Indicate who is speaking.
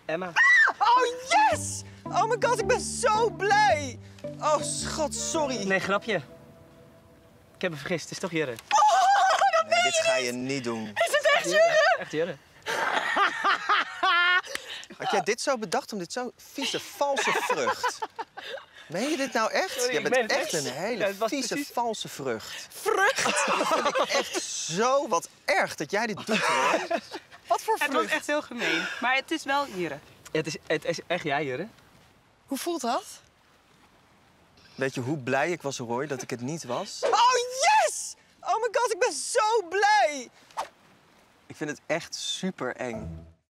Speaker 1: Emma.
Speaker 2: Oh, yes! Oh my god, ik ben zo blij! Oh, schat, sorry.
Speaker 1: Nee, grapje. Ik heb me vergist, het is toch Jurre?
Speaker 2: Nee, dit ga je niet doen.
Speaker 3: Is het echt Jurre?
Speaker 1: Echt Jurre.
Speaker 2: Had jij dit zo bedacht om dit zo vieze, valse vrucht? Meen je dit nou echt?
Speaker 1: Sorry,
Speaker 2: Jij
Speaker 1: ik
Speaker 2: bent
Speaker 1: meen het
Speaker 2: echt
Speaker 1: echt.
Speaker 2: een hele
Speaker 1: Ja, het was
Speaker 2: vieze,
Speaker 1: precies-
Speaker 2: valse vrucht.
Speaker 3: Vrucht?
Speaker 2: Dat vind ik echt zo wat erg dat jij dit doet, hoor.
Speaker 3: Wat voor
Speaker 4: Het was
Speaker 3: vrucht?
Speaker 4: echt heel gemeen. Maar het is wel Jurre.
Speaker 1: Het is echt jij, Jurre.
Speaker 3: Hoe voelt dat?
Speaker 2: Weet je hoe blij ik was, Roy, dat ik het niet was?
Speaker 3: Oh, yes! Oh my god, ik ben zo blij!
Speaker 2: Ik vind het echt super eng.